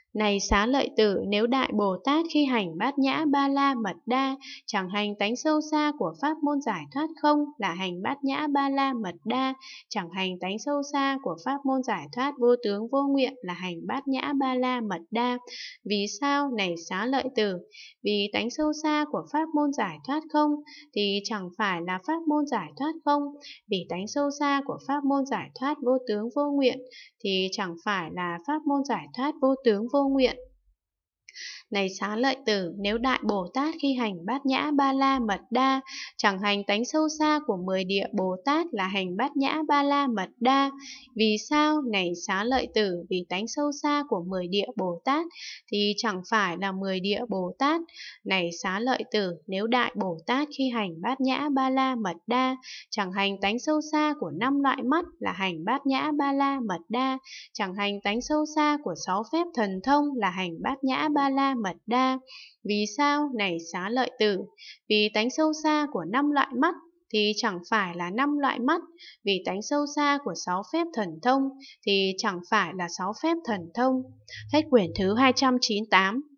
Này Xá Lợi Tử, nếu Đại Bồ Tát khi hành Bát Nhã Ba La Mật Đa, chẳng hành tánh sâu xa của pháp môn giải thoát không, là hành Bát Nhã Ba La Mật Đa, chẳng hành tánh sâu xa của pháp môn giải thoát vô tướng vô nguyện, là hành Bát Nhã Ba La Mật Đa. Vì sao? Này Xá Lợi Tử, vì tánh sâu xa của pháp môn giải thoát không thì chẳng phải là pháp môn giải thoát không, vì tánh sâu xa của pháp môn giải thoát vô tướng vô nguyện thì chẳng phải là pháp môn giải thoát vô tướng vô nguyện. Này Xá Lợi Tử, nếu Đại Bồ Tát khi hành Bát Nhã Ba La Mật Đa, chẳng hành tánh sâu xa của 10 địa Bồ Tát, là hành Bát Nhã Ba La Mật Đa. Vì sao? Này Xá Lợi Tử, vì tánh sâu xa của 10 địa Bồ Tát thì chẳng phải là 10 địa Bồ Tát. Này Xá Lợi Tử, nếu Đại Bồ Tát khi hành Bát Nhã Ba La Mật Đa, chẳng hành tánh sâu xa của 5 loại mắt, là hành Bát Nhã Ba La Mật Đa. Chẳng hành tánh sâu xa của 6 phép thần thông, là hành Bát Nhã Ba La Mật Đa. Vì sao? Này Xá Lợi Tử, vì tánh sâu xa của 5 loại mắt thì chẳng phải là 5 loại mắt, vì tánh sâu xa của 6 phép thần thông thì chẳng phải là 6 phép thần thông. Hết quyển thứ 298.